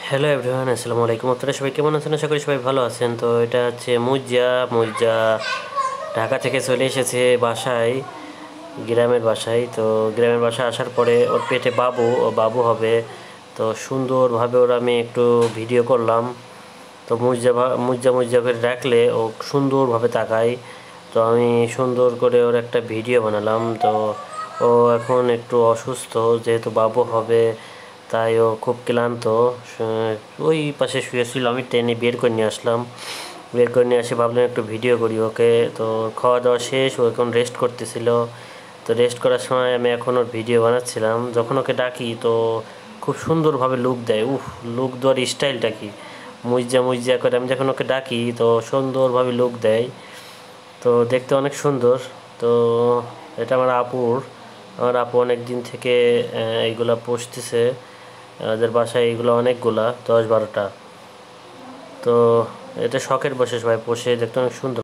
Hello everyone, আসসালামু আলাইকুম। আপনারা সবাই কেমন আছেন? আশা করি সবাই ভালো আছেন। তো এটা হচ্ছে মুইজ্জা ঢাকা থেকে চলে এসেছে বাসায়, গ্রামের বাসায়। তো গ্রামের বাসায় আসার পরে ওর পেটে ও বাবু হবে। তো সুন্দরভাবে ওর আমি একটু ভিডিও করলাম। তো মুইজ্জা করে রাখলে ও সুন্দরভাবে তাকায়। তো আমি সুন্দর করে ওর একটা ভিডিও বানালাম। তো ও এখন একটু অসুস্থ, যেহেতু বাবু হবে, তাই ও খুব ক্লান্ত। ওই পাশে শুয়েছিল, আমি টেনে বের করে নিয়ে আসলাম। বের করে নিয়ে এসে ভাবলাম একটু ভিডিও করি ওকে। তো খাওয়া দাওয়া শেষ, ও এখন রেস্ট করতেছিল। তো রেস্ট করার সময় আমি এখন ওর ভিডিও বানাচ্ছিলাম। যখন ওকে ডাকি তো খুব সুন্দরভাবে লুক দেয়। লুক দেওয়ার স্টাইলটা কি! মুইজ্জা করে আমি যখন ওকে ডাকি তো সুন্দরভাবে লুক দেয়। তো দেখতে অনেক সুন্দর। তো এটা আমার আপু অনেক দিন থেকে এইগুলা পুষতেছে। ওদের বাসায় এইগুলো অনেকগুলা, 10-12টা। তো এটা শখের বশে সবাই পোষে, দেখতে অনেক সুন্দর।